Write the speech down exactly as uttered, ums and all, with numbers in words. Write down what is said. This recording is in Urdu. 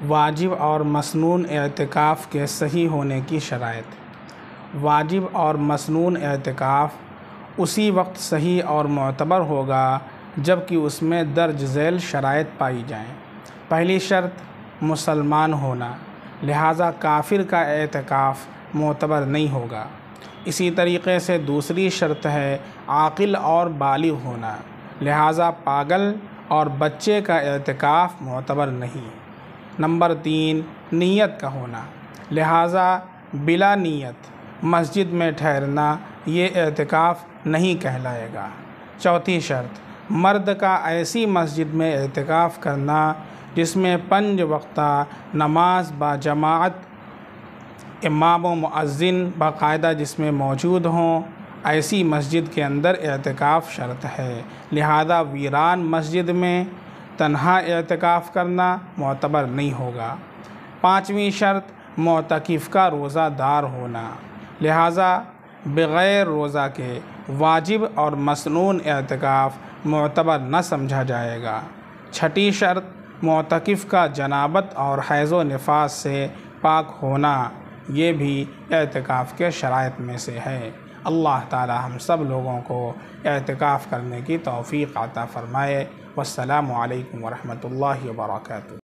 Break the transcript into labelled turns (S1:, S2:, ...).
S1: واجب اور مسنون اعتکاف کے صحیح ہونے کی شرائط۔ واجب اور مسنون اعتکاف اسی وقت صحیح اور معتبر ہوگا جب کہ اس میں درج ذیل شرائط پائی جائیں۔ پہلی شرط مسلمان ہونا، لہٰذا کافر کا اعتکاف معتبر نہیں ہوگا۔ اسی طریقے سے دوسری شرط ہے عاقل اور بالغ ہونا، لہٰذا پاگل اور بچے کا اعتکاف معتبر نہیں۔ نمبر تین نیت کا ہونا، لہٰذا بلا نیت مسجد میں ٹھہرنا یہ اعتکاف نہیں کہلائے گا۔ چوتھی شرط مرد کا ایسی مسجد میں اعتکاف کرنا جس میں پنج وقتہ نماز با جماعت امام و مؤذن باقاعدہ جس میں موجود ہوں، ایسی مسجد کے اندر اعتکاف شرط ہے، لہذا ویران مسجد میں تنہا اعتکاف کرنا معتبر نہیں ہوگا۔ پانچویں شرط معتکف کا روزہ دار ہونا، لہذا بغیر روزہ کے واجب اور مسنون اعتکاف معتبر نہ سمجھا جائے گا۔ چھٹی شرط معتکف کا جنابت اور حیض و نفاس سے پاک ہونا، یہ بھی اعتکاف کے شرائط میں سے ہے۔ اللہ تعالی ہم سب لوگوں کو اعتکاف کرنے کی توفیق عطا فرمائے۔ والسلام علیکم ورحمۃ اللہ وبرکاتہ۔